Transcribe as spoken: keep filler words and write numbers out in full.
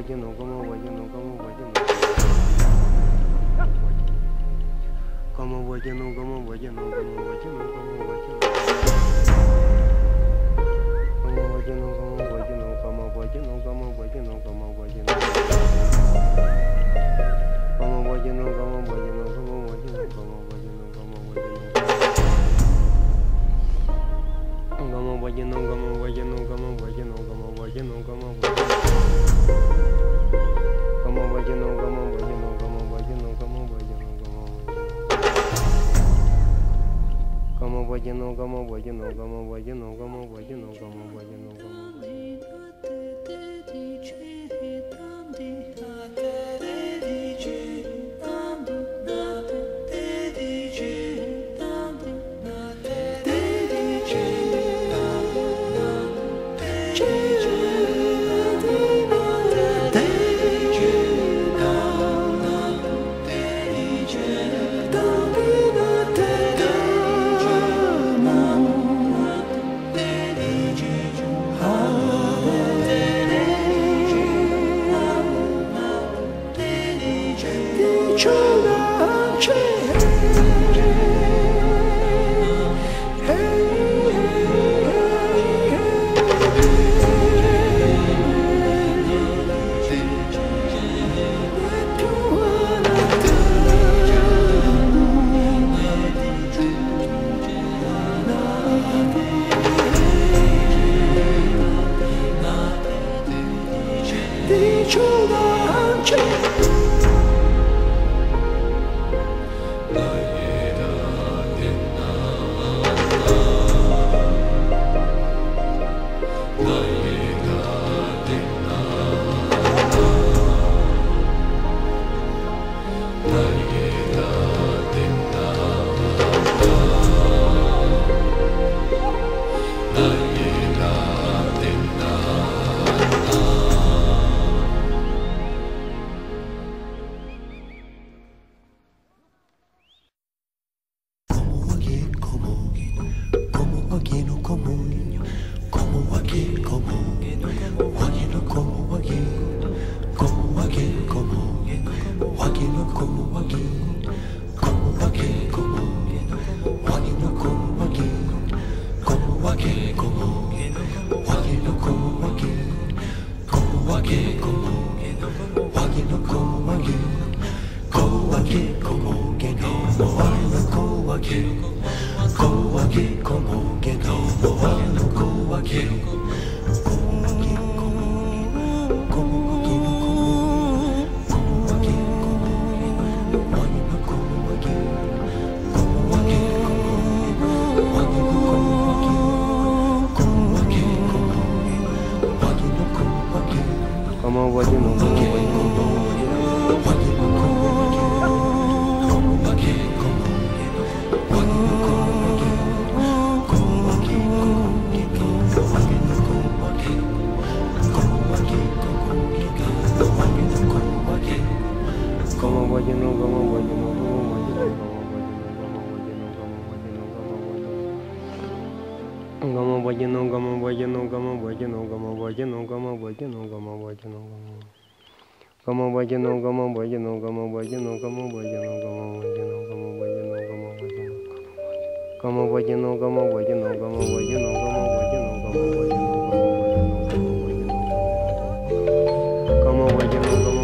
vayano, como vayano, como vayano. Como vayano, como vayano, como vayano, como vayano. Como vayano, como vayano, como vayano, como vayano, como vayano. Como vayano, como vayano, como vayano, como vayano, como vayano. Como vayano, como vayano, como vayano, como vayano, como vayano. Como vayano, como vayano, como vayano, como vayano, como vayano. Como vayano, como vayano, como vayano, como vayano, como vayano, como Como vayano, como vayano, como vayano, como vayano, como vayano, como vayano, como vayano. Como vayano, como vayano, como vayano, como vayano, como vayano, como vayano, como vayano. Como vayano, como